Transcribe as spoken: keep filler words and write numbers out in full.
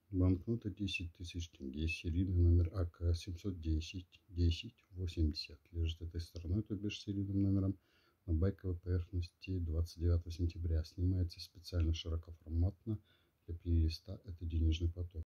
Банкнота десять тысяч тенге, серийный номер А К семьсот десять десять восемьдесят. Лежит этой стороной, то бишь серийным номером, на байковой поверхности двадцать девятого сентября. Снимается специально широкоформатно для плейлиста «Это денежный поток».